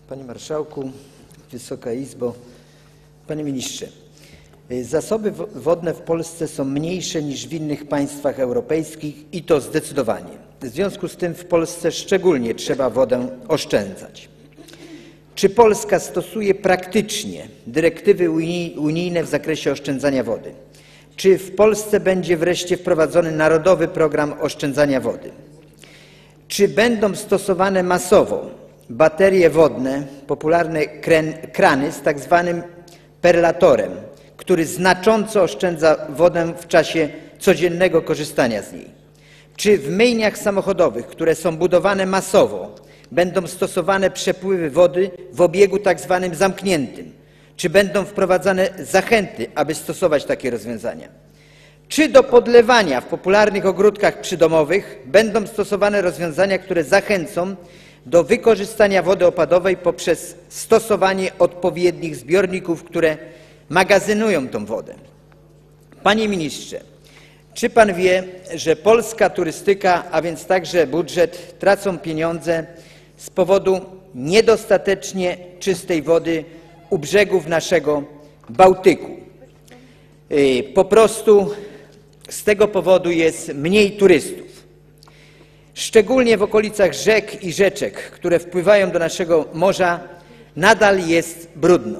Panie Marszałku, Wysoka Izbo, Panie Ministrze. Zasoby wodne w Polsce są mniejsze niż w innych państwach europejskich i to zdecydowanie. W związku z tym w Polsce szczególnie trzeba wodę oszczędzać. Czy Polska stosuje praktycznie dyrektywy unijne w zakresie oszczędzania wody? Czy w Polsce będzie wreszcie wprowadzony Narodowy Program Oszczędzania Wody? Czy będą stosowane masowo baterie wodne, popularne krany z tak zwanym perlatorem, który znacząco oszczędza wodę w czasie codziennego korzystania z niej? Czy w myjniach samochodowych, które są budowane masowo, będą stosowane przepływy wody w obiegu tak zwanym zamkniętym? Czy będą wprowadzane zachęty, aby stosować takie rozwiązania? Czy do podlewania w popularnych ogródkach przydomowych będą stosowane rozwiązania, które zachęcą do wykorzystania wody opadowej poprzez stosowanie odpowiednich zbiorników, które magazynują tę wodę? Panie Ministrze, czy Pan wie, że polska turystyka, a więc także budżet, tracą pieniądze z powodu niedostatecznie czystej wody u brzegów naszego Bałtyku? Po prostu z tego powodu jest mniej turystów. Szczególnie w okolicach rzek i rzeczek, które wpływają do naszego morza, nadal jest brudno.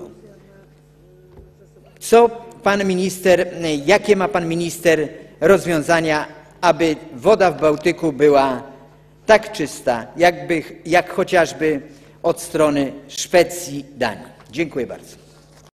Jakie ma Pan Minister rozwiązania, aby woda w Bałtyku była tak czysta, jak chociażby od strony Szwecji, Danii? Dziękuję bardzo.